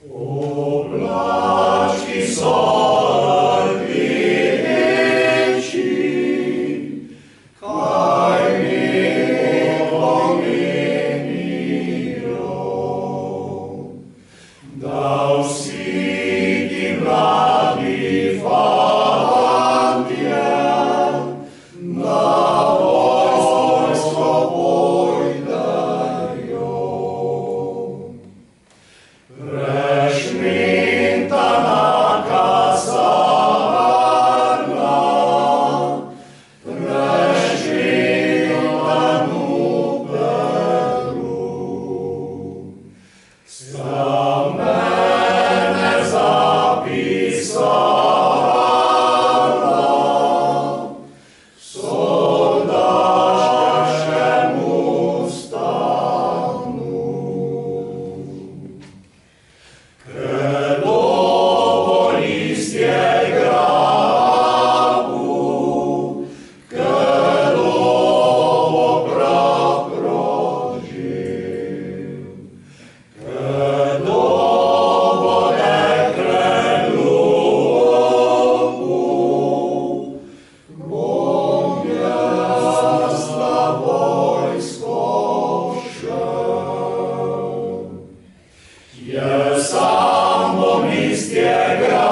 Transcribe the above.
Oblačky sorby veči, kaj mi pomenijo. Dal si ti mladi fantje, na vojsko pojdejo. Prešmintana kasarna, prešmintanu peru. Za mene zapisala soldaškemu stanu. Kredovo listje grabu, kredovo prav proživ. Kredovo dekle ljubu, bom jaz na vojsko šel. Jaz sam bom listje grabu,